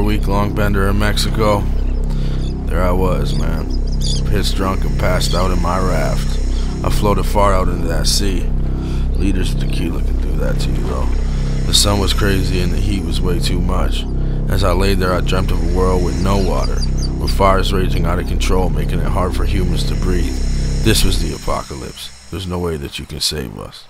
a week-long bender in Mexico, there I was, man, pissed drunk and passed out in my raft. I floated far out into that sea. Liters of tequila can do that to you, though. The sun was crazy and the heat was way too much. As I laid there, I dreamt of a world with no water, with fires raging out of control, making it hard for humans to breathe. This was the apocalypse. There's no way that you can save us.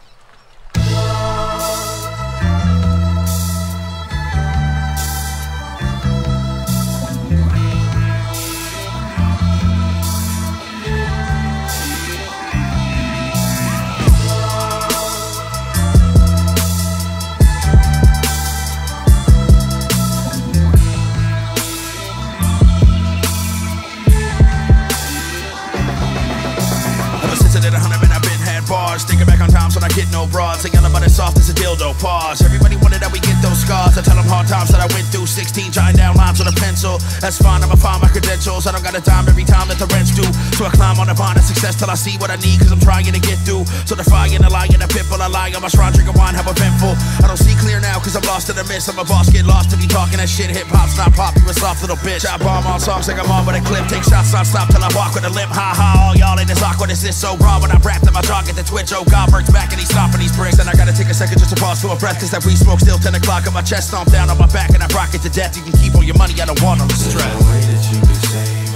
Thinking back on times when I get no broads. They yell about it soft as a dildo. Pause. Everybody wanted that we get those scars. I tell them hard times that I went through. 16 giant down lines with a pencil. That's fine, I'ma find my credentials. I don't got a dime every time that the rent's due. So I climb on the vine of success till I see what I need, cause I'm trying to get through. So defying a lie and a pitbull, I lie on my shrine, drinking wine, how eventful. I don't see clear now cause I'm lost in the mist. I'm a boss, get lost if you talking that shit. Hip hop's not pop, you a soft little bitch. I bomb on songs like I'm on with a clip. Take shots non-stop till I walk with a limp. Ha ha, all y'all ain't as awkward as this. So raw when I rap that my jaw get the twitch. Oh God, Merk's back and he's stomping these bricks. And I gotta take a second just to pause for a breath, cause that weed smoke still 10 o'clock on my chest. Stomp down on my back and I rock it to death. You can keep all your money, I don't want no stress. There's no way that you can save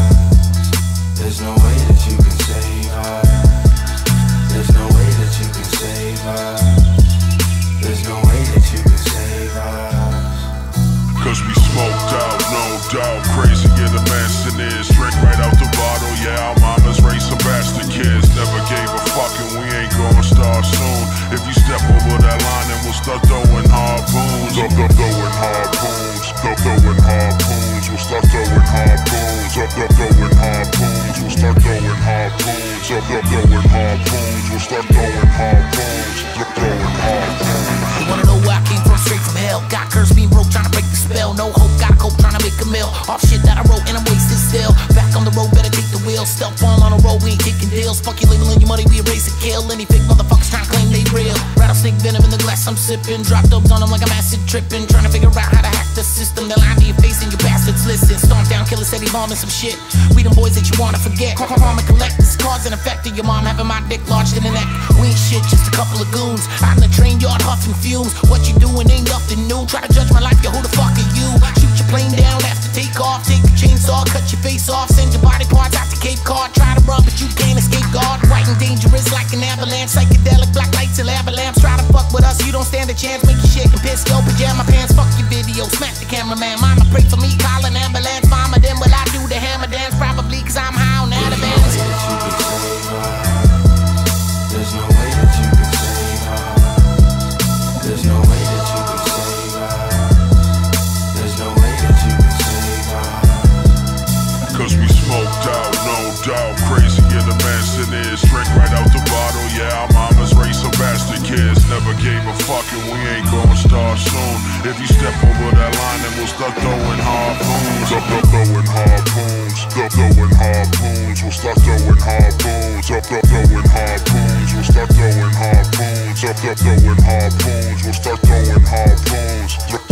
us. There's no way that you can save us. There's no way that you can save us. There's no way that you can save us. Cause we smoked out, no doubt. Crazier than Manson is. Drink right out the bottle, yeah. Our mamas raised some bastard kids. Never gave a fuck and we ain't gonna start soon. If you step over that line, then we'll start throwing harpoons. Throwing harpoons. Throwing harpoons. We'll start throwing harpoons. Throwing harpoons. We'll start throwing harpoons. Throwing harpoons. We'll start throwing harpoons. Throwing harpoons. You wanna know where I came from? Straight from hell. Got curse being broke, trying to break the spell. No hope, got a cope, trying to make a meal. Off shit that I wrote and I'm wasted still. Back on the road, better take the wheel. Stealth fall on the road, we ain't taking deals. Fuck you labeling your money, we erase and kill. Any fake motherfuckers trying to claim they real. Rattlesnake venom in the glass I'm sipping. Drop dopes on them like I'm acid tripping. Trying to figure out how to hack the system. They lie to your face and you bastards listen. Stomp down, killer said he bombing some shit. We them boys that you wanna forget. Harm and collect, this cause and effect of your mom having my dick lodged in the neck. We ain't shit, just a couple of goons. Out in the train yard huffing fumes. What you doing ain't nothing new. Try to judge my life, yo, who the fuck are you? Shoot your plane down after take off. Take your chainsaw, cut your face off. Send your body parts out to Cape Cod. Try to run, but you can't escape God. White and dangerous like an avalanche. Psychedelic, black lights and lava lamps. Try to fuck with us, you don't stand a chance. Make you shake and piss, yo, pajama pants. Fuck your video, smack the cameraman. Mama pray for me, call an ambulance. Mama, then will I do the hammer dance? Probably cause I'm high on Adamants. There's no way that you can save us. There's no way that you can save us. There's no way that you can save us. Cause we smoked out, no doubt. Crazier than Manson is. Drink right out the bottle, yeah. Our mamas raised some bastard kids. Never gave a fuck and we ain't gonna start soon. If you step over that line, then we'll start throwing harpoons. Throwing harpoons. Throwing harpoons. We'll start throwing harpoons. Throwing harpoons. We'll start throwing harpoons. Throwing harpoons. We'll start throwing harpoons.